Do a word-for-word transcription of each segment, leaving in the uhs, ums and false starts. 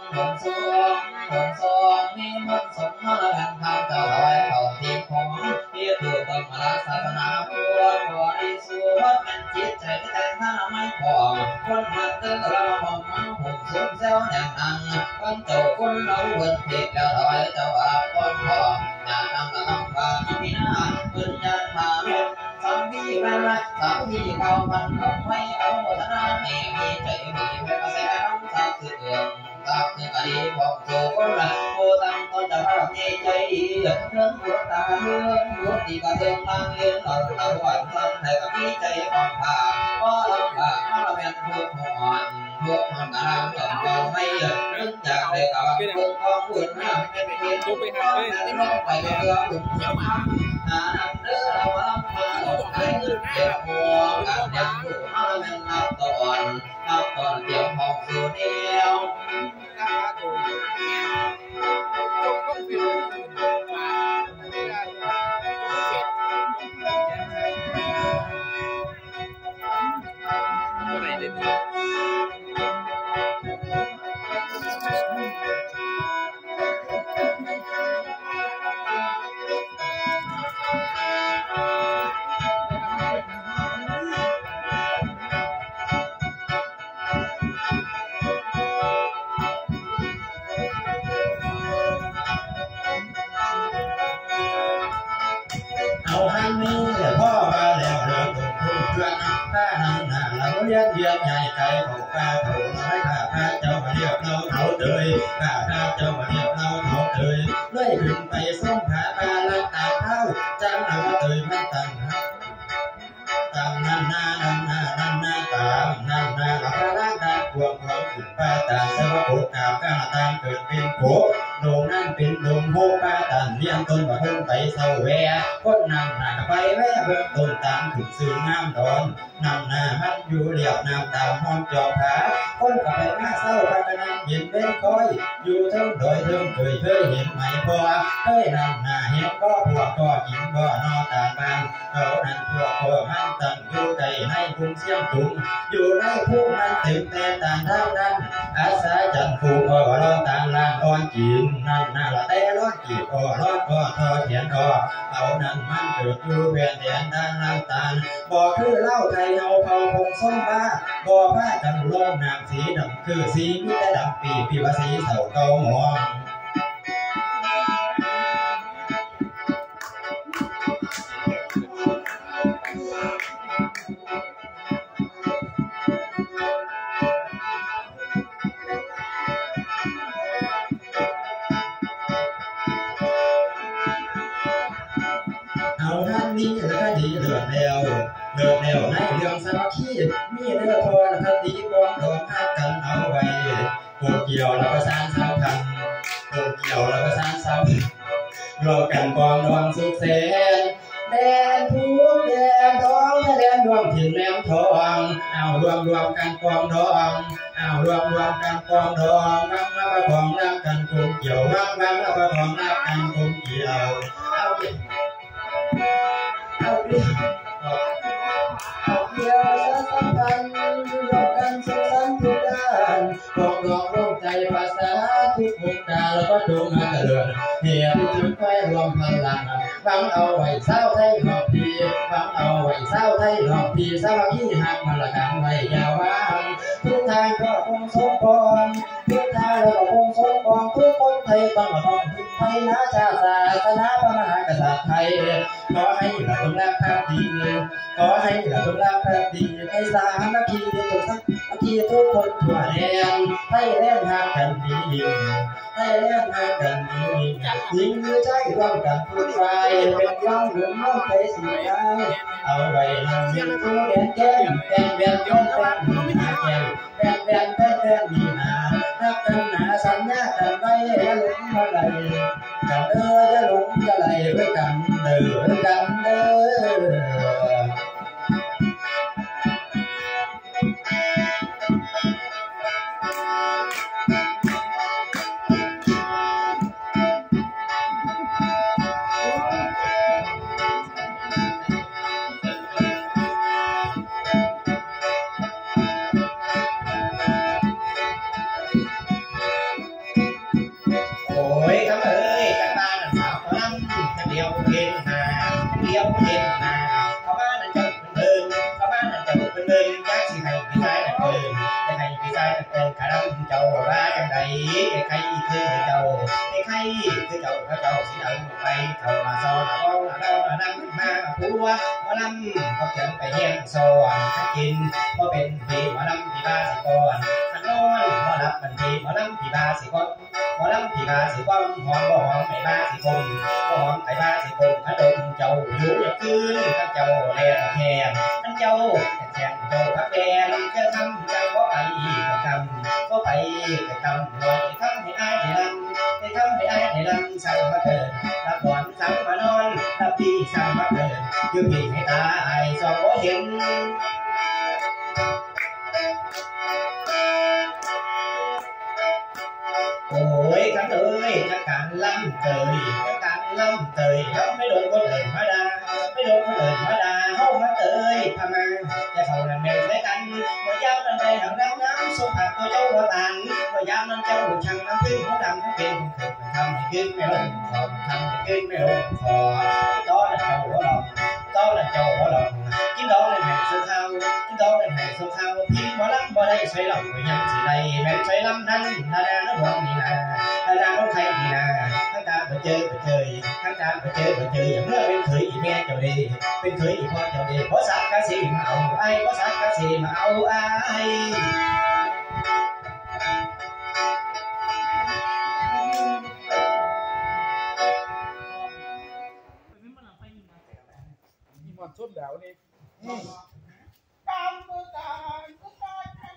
หงสวงหงสวงนี่มันสมมาแล้วทางเจ้าไว้เขาที่ของที่ถูกต้องมาศาสนาพุทธบริสุทธิ์เป็นจิตใจแต่งหน้าไม่พอคนมันตึงเราหอมมาหุ่นสูงเซลแนงนังคนเจ้าคนเราเวินผิดแล้วไว้เจ้าอาคนพออย่านำละน้ำพาพี่นาปืนยันมาเม็ดสามพี่แม่ละสามพี่เขาพันนกไม่เอาหมดนาแม่มีใจมีแม่มาแสน้ำตาคือเอืองตาคืออดีบอกโจคนละโอตั้งต้นจะรักใจใจเรื่องหัวตาเรื่องหัวตีกระเทืองทางเลี้ยงเราตาหวานสั้นแต่ก็มีใจอ่อนผ่าเพราะลำบากเพราะเราเป็นพวกหัวอ่อนพวกมันกระด้างหล่นเราไม่เลิกนึกจากเลยกับพวกของหุ่นห้ามเป็นเป็นทุกไปหาไม่ต้องไปเรือหุ่นเที่ยวมาหาน้ำเรือเราลำมาหลงให้เก็บหัวกันเด็กผู้มาเป็นนับตอนนับตอนเดี่ยวหอกสู่เดียวเรียนเรียนใหญ่ใจของข้าเขาให้ข้าข้าเจ้ามาเรียกเราเขาเตยข้าข้าเจ้ามาเรียกเราเขาเตยเลื่อยขึ้นไปส้มขาปลาลักตาเท้าจังเราเตยไม่ตังตังนั่นนานั่นนานั่นนาตามนั่นนาเราพระร่างดังพวงพวงขึ้นป้าตาเจ้าโกกาบก้าตามเกิดเป็นโกโด่งนั่นเป็นโด่งโฮป้าตันเลี้ยงต้นมาเพิ่งไปเศร้าแวก้นนำหน้าไปแวะเบิ่งต้นตามถึงซื้องามดอนนำหน้ามันอยู่เรียบน้ำตามห้องจอผาคนกับไปมาเศร้าพากันนั่งเย็นเว้นคอยอยู่ทั้งโดยทั้งเคยเคยเห็นไหมพอเคยนำหน้าเห็นก็พวกก็กินก็นอตาบางเขานั่นพวกพ่อมันตั้งอยู่ใจในกรุงเชียงตุงอยู่ในผู้มันถึงแต่ต่างเท่านั้นอาสาจันฟูก็ร้อนต่างลานอ่อนกินนั่นน่าละแต่ร้อนกีบก็ร้อนก็ทอเขียนก็เอานั่นมันเกิดอยู่เวียนเดียนด้านล่างตาลบ่คือเล่าไทยเอาเขาคงส้มบ้าบ่ผ้ากันลมน้ำสีดำคือสีมิตรดำปีปีวสีเสาเก่าหมองนี่และคดีเลือดแล้วเลือดแล้วในเรื่องสารคีมีเนื้อทอและคดีกองดองหักกันเอาไว้ผูกเกี่ยวแล้วก็สร้างสาวพันผูกเกี่ยวแล้วก็สร้างสาวรอกันกองดองสุขเสนแดนทุกแดนทองแดนดวงถิ่นแหลมทองเอารวมรวมกันกองดองเอารวมรวมกันกองดองวังแล้วก็ของรักกันผูกเกี่ยววังวังแล้วก็ของรักกันผูกเกี่ยวเอาเอาเดียวเอาเดียวสัมพันธ์รวมกันสุขสันต์ทุกด้านปกครองโลกใจภาษาทุกวงการแล้วก็จงมาเจริญเหี่ยวจุดไฟรวมพลังฟังเอาไว้เศร้าไทยหอบพีฟังเอาไว้เศร้าไทยหอบพีสามัคคีหักมาละกันไว้ยาววางทุกทางก็คงสมปองทุกทางเราก็คงสมปองทุกคนไทยต้องมาต้องทุกไทยนะชาติศาสนาพระมหากษัตริย์ไทยขอให้เราจงรักภักดีขอให้เราจงรักภักดีให้สามัคคีทุกสักมัคคีทุกคนทั่วแดนให้แรงหักกันดีให้แรงหักกันดียิ่งมือใจร่วมกันทุกฝ่ายเป็นย่องหรือน้องใจสุดท้ายเอาไว้นำเงินตัวแดนแก้มแดนแดนย้อนแดนมีนาแก้มแดนแดนแดนแดนมีนารักกันหนาสัญญากันไว้อย่าหลงอะไรกันเด้ออย่าหลงอย่าไหลด้วยกันเด้อกันเด้อยคำเอ้ยกันบ้านสาวเขาลำจะเดียวเห็นหาเดียวเห็นหาเขาบ้านนั่นเจ้าเป็นเดินเขาบ้านนั่นเจ้าเป็นเดินยักษ์สิให้พี่ชายนั่นเดินจะให้พี่ชายนั่นเดินขาดำเจ้าว่าจังใดไอ้ใครคือเจ้าไอ้ใครคือเจ้าพระเจ้าสิเอาไปเข้ามาซ้อนเอาเราเรานั่งมาผัวมาลำเขาจังไปเฮียนซ้อนขันกินก็เป็นพี่มาลำพี่บ้าสิก่อนขันนอนมาลับมันพี่มาลำพี่บ้าสิก่อนมาลำพี่บ้าสิก่อนหอมบ่หอมไม่บ้าสิคมบ่หอมไอ้บ้าสิคมขันดมเจ้าอยู่อย่าคืนขันเจ้าแรงแขนขันเจ้าแขนเจ้าพักแดงเจ้าทำเจ้าก็ไปก็ทำก็ไปก็ทำลอยทำให้อายให้ลำให้ทำให้อายให้ลำสั่งมาเถิดรับหวานสั่งมานอนรับพี่สั่งมาเถิดยืมพี่ให้ตาไอ้สองก็เห็นโอ้ยกันเอ้ยนักการล้ำเตยนักการล้ำเตยแล้วไม่โดนคนอื่นมาด่าไม่โดนคนอื่นมาด่าเฮามาเตยพามาจะเข้านั่นแม่นด้วยกันเมื่อยามนั้นไปหางรักน้ำสุภาพตัวเจ้าหัวตานเมื่อยามนั้นเจ้าช่างน้ำขึ้นหัวดำทั้งเป็นคนทำให้ขึ้นไม่ลงคอทำให้ขึ้นไม่ลงคอต้อนเจ้าหัวหลอกต้อนเจ้าหัวหลอกกินดองในแห่งสุขาวกินดองในแห่งสุขาวพี่หมอลำบ่ได้ใส่หลอกยังสิได้แม่นใส่ลำนั้นนาดาน้ำหอมนี่นานาดาน้ำไทยนี่นาทั้งตาไปเจอไปเจยทั้งตาไปเจอไปเจยอย่างเมื่อเป็นเคยอีแม่เจ้าดีเป็นเคยอีพ่อเจ้าดีเพราะสักกะสีมาเอาไอ้เพราะสักกะสีมาเอาไอ้หมดชุดแล้วนี่ตามมือการก็ได้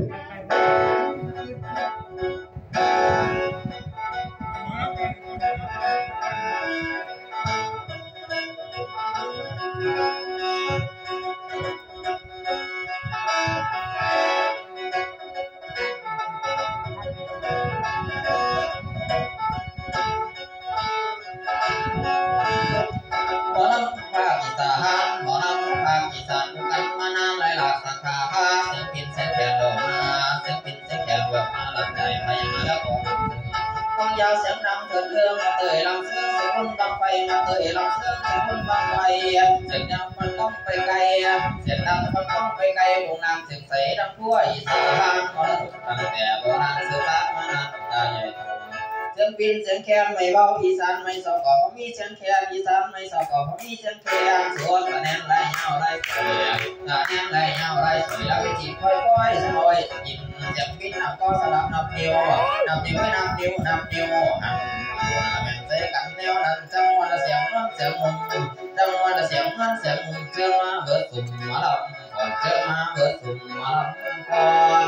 ยาวเสียงดังเถิดเรื่องเตยลำเสื้อเสียงรุ่นบังไฟมาเตยลำเสื้อเสียงรุ่นบังไฟเสียงดังมันต้องไปไกลเสียงดังมันต้องไปไกลวงนางเสียงใสดังพั่วอีสานมรดกตั้งแต่โบราณสืบสานมานานตาใหญ่โตเสียงปินเสียงแคนไม่เบาอีสานไม่สอกอเพราะมีเสียงแคนอีสานไม่สอกอเพราะมีเสียงแคนสวนกระแนงไรเงาไรสวยกระแนงไรเงาไรสวยแล้วจีบค่อยๆสลอยยิ้มเสียงปินนับก็สลับนับนิ้วนับนิ้วนับนิ้วนับนิ้วหันแม่นเสกันแนวนั้นจังหวะเสียงมันเสียงมุมจังหวะเสียงมันเสียงมุมเจอมาเบิดสุ่มมาลำก่อนเจอมาเบิดสุ่มมาลำก่อน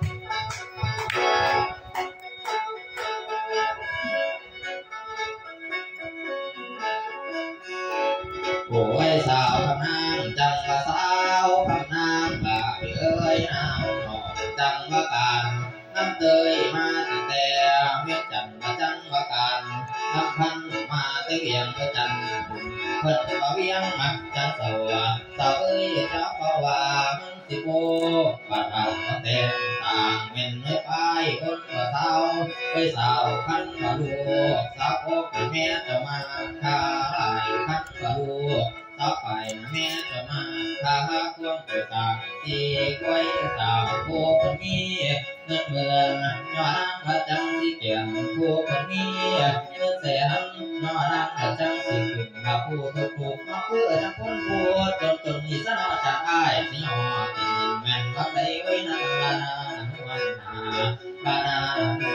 โอ้ยสาวคำนางจังว่าสาวคำนางบ่าเอ้ยนางหอมจังว่าการน้ำเตยมาตั้งแต่เวียงจันทร์มาจังว่าการน้ำพันมาเตียงเวียงจันทร์เพิ่นมาเวียงมักจันเสาสาวเอ้ยเจ้าเพราะว่ามึงสิโบบัดเอาเต็มต่างเม่นไม่ไปคนว่าสาวไปสาวคันว่าลูกสาวโอ้เป็นแม่จะมาขายคันว่าลูกต่อไปแม่จะมาข้าควงไปตากตีกล้วยสาวผู้คนมีเงินเมืองย้อนนางจังสิเกี่ยมผู้คนมีเงินแสนย้อนนางจังสิขึ้นมาผู้ทุกทุกมาเพื่อจังคนผู้จนจนมีสนอจากอ้ายสิหอตีแม่นวัดใดไว้นาบานาวันนาบานา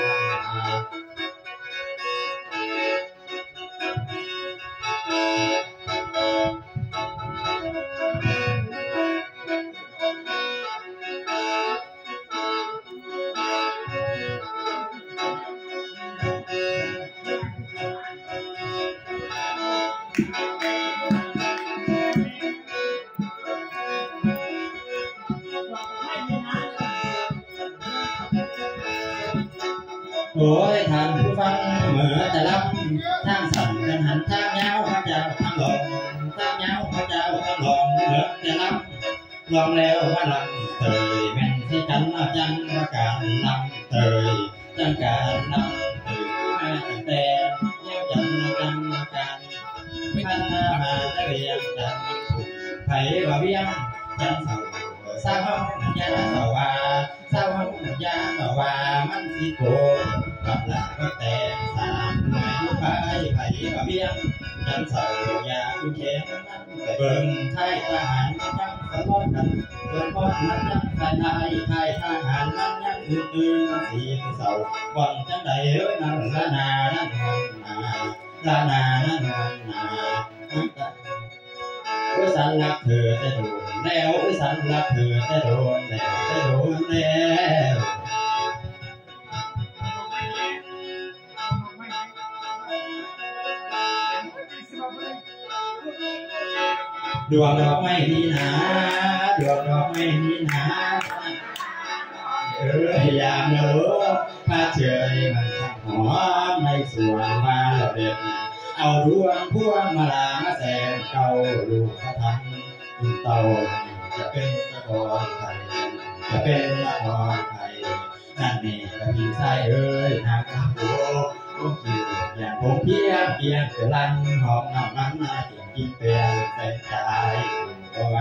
โอ้ยท่านผู้ฟังเมื่อจะรับทางสั่นกันหันทางยาวพระเจ้าทางหลงทางยาวพระเจ้าทางหลงเมื่อจะรับลองแล้วว่าลำเตยแม่นที่จันจันว่าการลำเตยจังการลำเตยแม่ตั้งแต่ยังนมาตะเวียงจันไผ่ว่าเวียงจันเสาสาวห้องยาสาวาสาวห้องยาสาวามันสิโกกับหลักก็แต่สามหน่วยลูกไผ่ไผ่ว่าเวียงจันเสายาผู้เข็มมันแต่เบิ่งไทยทหารมันยังสะท้อนกันเกิดพอดมันยังไทยไทยไทยทหารมันยังตื่นตื่นมันสีเสาบ่อนจังใดเอ้ยนั่นละนานั่นนาละนานั่นนาอุสันรักเธอแต่โดนแล้วอุสันรักเธอแต่โดนแล้วแต่โดนแล้วดวงดอกไม้นี่นะดวงดอกไม้นี่นะเออยามเนอะพาเฉยมันช่างหอมในสวนมาละเด็ดเอาดวงพวงมาลามาแสงเก่าลูกสะพันลูกเต่าจะเป็นนครไทยจะเป็นนครไทยนั่นนี่กะพี่ชายเอ้ยทางน้ำโขงผมคิดอย่างผมเพียงเพียงแต่ลันหอมน้ำมันน่ากินกินเป็นเป็นใจเพราะว่า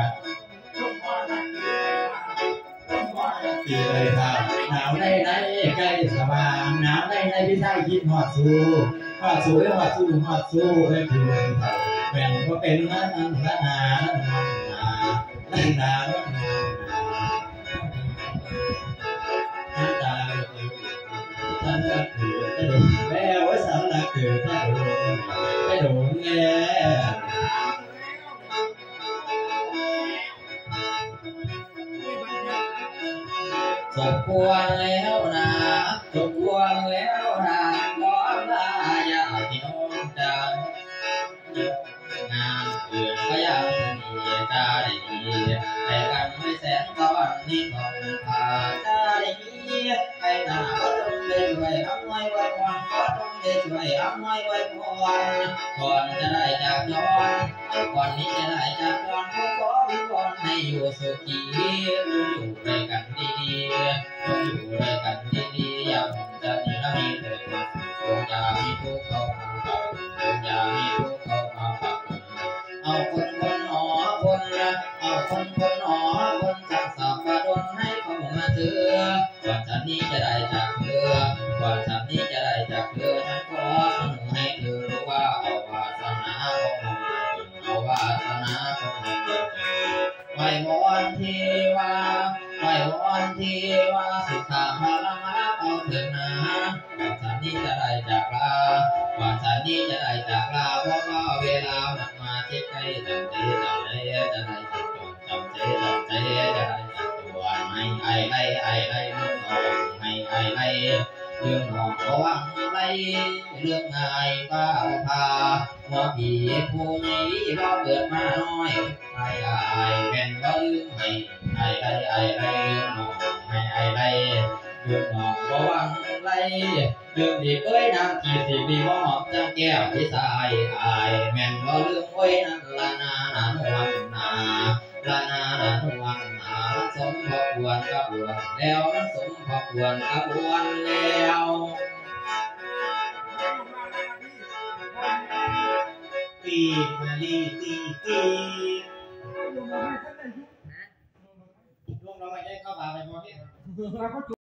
ปีเลยครับหนาวในในใกล้สว่างหนาวในในพี่ชายคิดหอดสู้หอดสู้หอดสู้หอดสู้เอ้ยคือเท่าเป็นก็เป็นนั่นนั่นละนานั่นนานั่นนานั่นนาตาฉันรักเธอแต่โดนแล้วฉันรักเธอแต่โดนแต่โดนแล้วสมควรแล้วนะสมควรแล้วนะน้องลาอย่าที่น้องจะงานอื่นก็ยังมีจะได้ดีแต่กันไม่แสนตอนนี้ของพาจะได้ดีให้หน้าก็ต้องได้ช่วยอำนวยไว้พรก็ต้องได้ช่วยอำนวยไว้พรก่อนจะได้จากย้อนก่อนนี้จะได้จากย้อนก็ขอวิงวอนให้อยู่สุขีอยู่ด้วยกันดีๆต้องอยู่ด้วยกันดีๆอย่าผมจะหนีและมีเถิดคงอย่ามีทุกข์เข้ามาเป่าคงอย่ามีทุกข์เข้ามาเป่าเอาคนคนหนอคนเอาคนคนหนอคนจักสับประดนให้เข้ามาเจอก่อนฉันนี้จะได้จากเธอก่อนฉันนี้จะได้จากเธอฉันขอเสนอให้เธอรู้ว่าเอาวาสนาของเราเอาวาสนาของเราไหววอนเทวาไหววอนเทวาสุขาพลังรักเอาเถิดนะก่อนฉันนี้จะได้จากลาก่อนฉันนี้จะได้จากลาเพราะว่าเวลามันมาชิดใกล้จำใจจำใจจะได้จับจองจำใจจำใจจะได้จับตัวให้ไอ้ไอ้ไอ้ไอ้เรื่องนองให้ไอ้ไอ้เรื่องนองระวังไล่เรื่องง่ายป้าพาหัวผีผู้ใหญ่เราเกิดมาน้อยไอ้ไอ้เป็นก็ลืมให้ไอ้ไอ้ไอ้ไอ้เรื่องนองให้ไอ้ไอ้เรื่องนองระวังไล่เรื่องดีเอ้ยนางกี่สิบปีว่าหอมจังแก้วพี่สายไอ้แม่นก็ลืมไว้นั่นละนาหนานวันนาละนาหนานวันนามันสมพอควรกับวนแล้วมันสมพอควรกับวนแล้วตีมาลีตีตีลุงเราไม่ได้เข้ามาไปพอที่